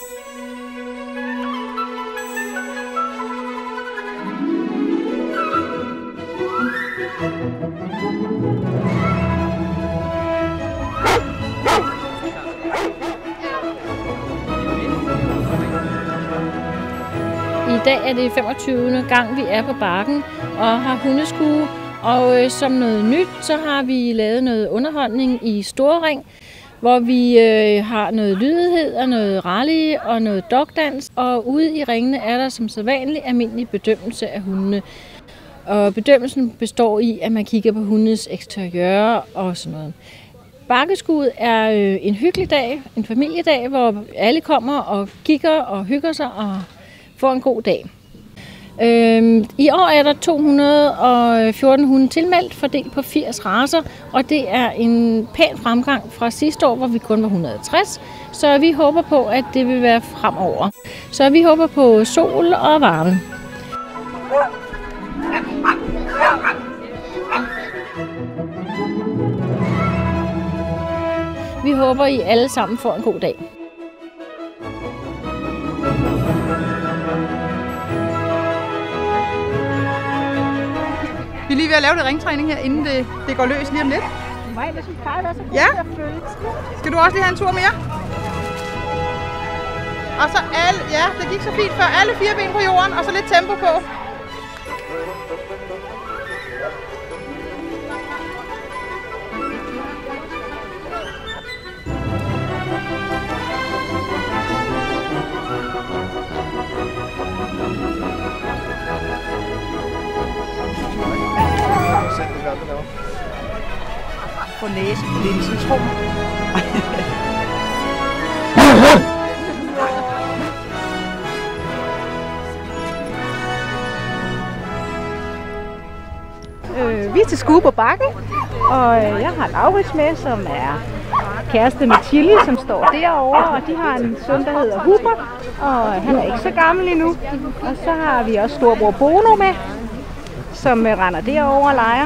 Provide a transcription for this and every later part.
I dag er det 25. gang, vi er på Bakken og har hundeskue. Og som noget nyt, så har vi lavet noget underholdning i Storring, hvor vi har noget lydighed og noget rally og noget dogdans. Og ude i ringene er der som sædvanlig almindelig bedømmelse af hundene. Og bedømmelsen består i, at man kigger på hundes eksteriør og sådan noget. Bakkeskuet er en hyggelig dag, en familiedag, hvor alle kommer og kigger og hygger sig og får en god dag. I år er der 214 hunde tilmeldt, fordelt på 80 racer, og det er en pæn fremgang fra sidste år, hvor vi kun var 160, så vi håber på, at det vil være fremover. Så vi håber på sol og varme. Vi håber, I alle sammen får en god dag. Vi er lige ved at lave lidt ringtræning her, inden det går løs lige om lidt. Nej, det synes jeg er så godt ja. At føle. Skal du også lige have en tur mere? Og så alle, ja, det gik så fint før. Alle 4 ben på jorden, og så lidt tempo på. På næse på linsens rum. Vi er til skue på Bakken, og jeg har Laurits med, som er kæreste med Chili, som står derovre, og de har en søn, der hedder Hubert, og han er ikke så gammel endnu. Og så har vi også storbror Bono med, som render derovre og leger.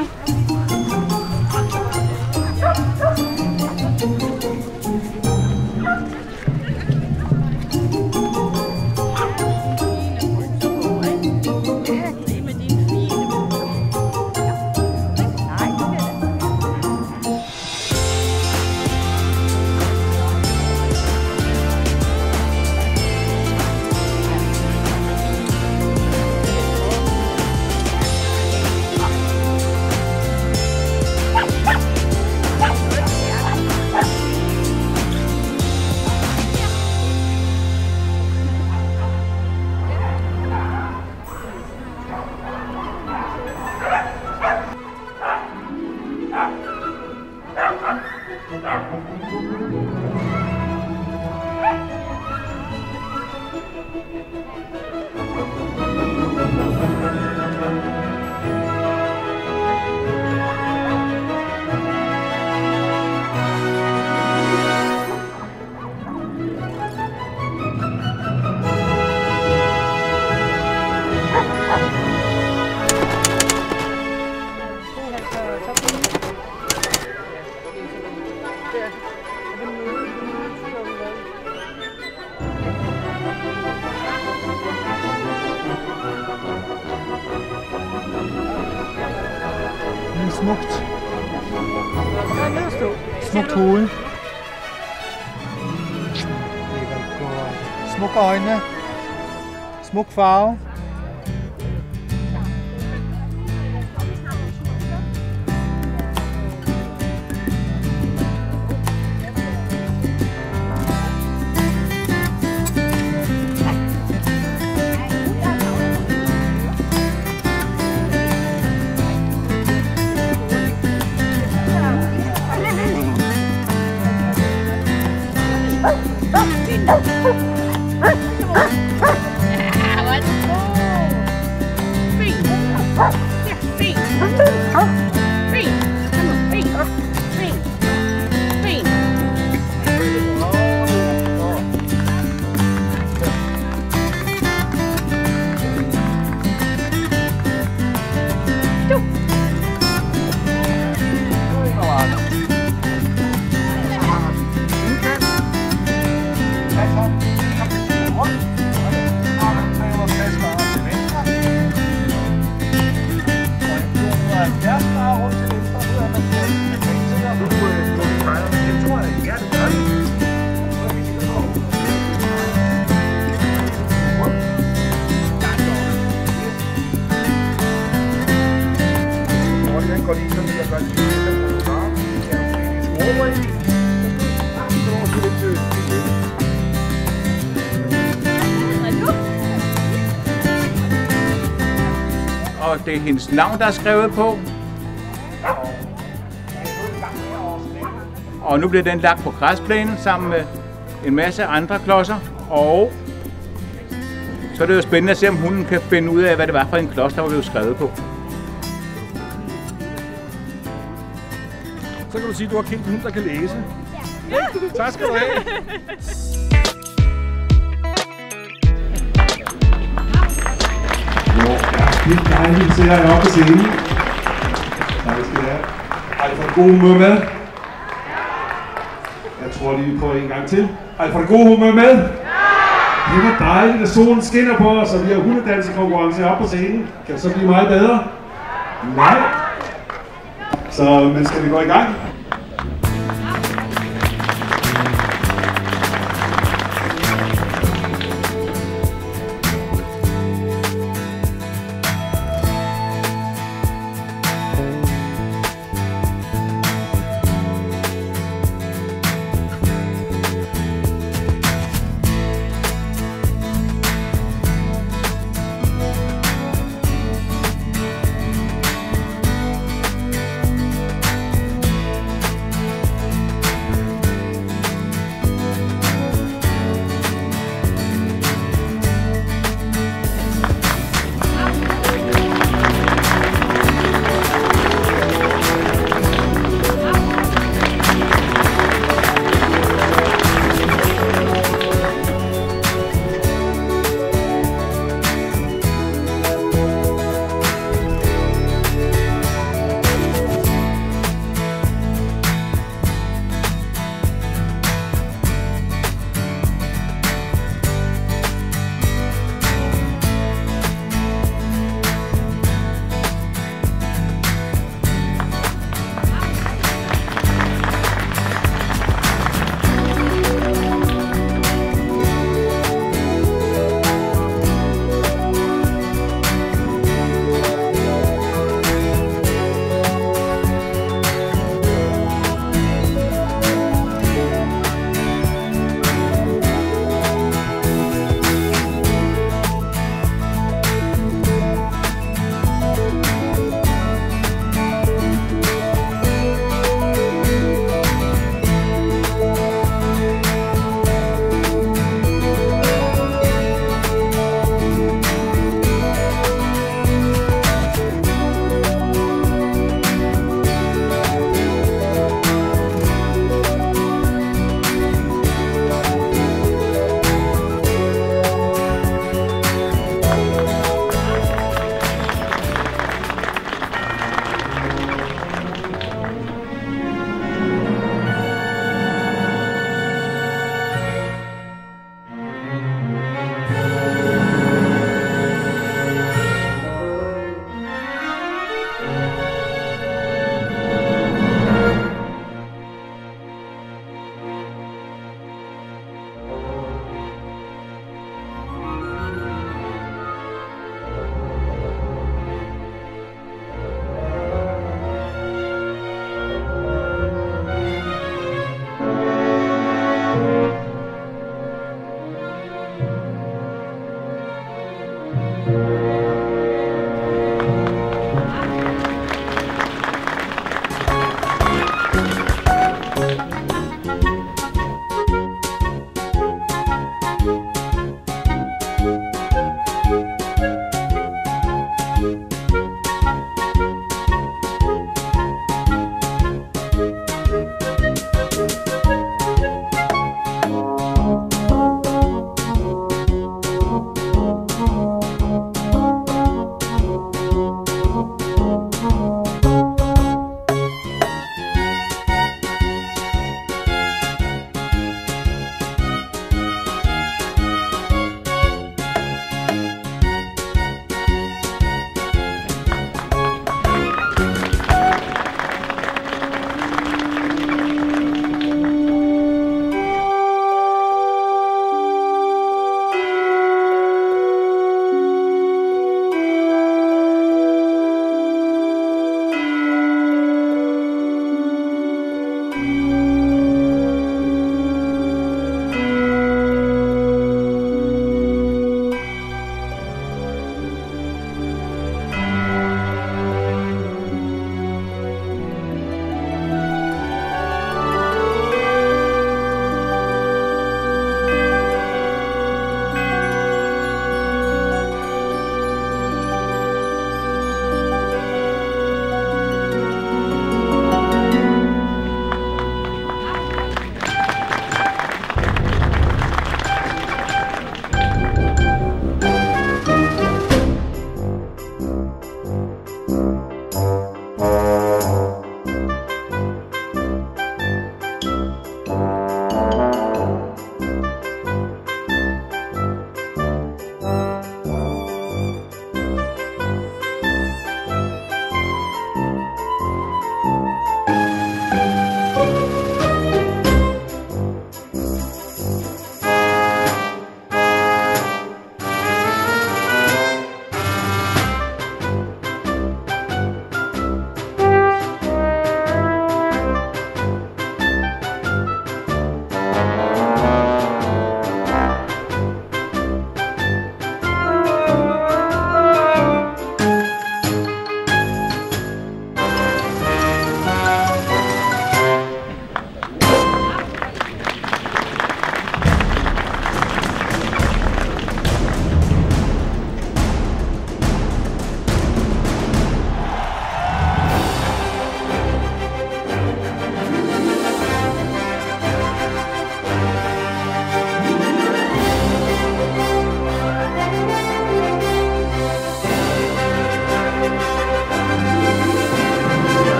Smukt. Smukt hoved. Smukke øjne. Smuk farve. og det er hendes navn, der er skrevet på. Og nu bliver den lagt på græsplænen sammen med en masse andre klodser. Og så er det jo spændende at se, om hunden kan finde ud af, hvad det var for en klods, der var blevet skrevet på. Så kan du sige, at du har kendt en hund, der kan læse. Ja. Tak skal du have. Det er dejligt at se jer oppe på scenen. Tak skal I have. Har I fået god humør med? Jeg tror lige, vi prøver en gang til. Har I fået god humør med? Det var dejligt, at solen skinner på os, og vi har hundedansekonkurrence oppe på scenen. Kan det så blive meget bedre? Nej. Men skal vi gå i gang?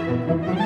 Thank you.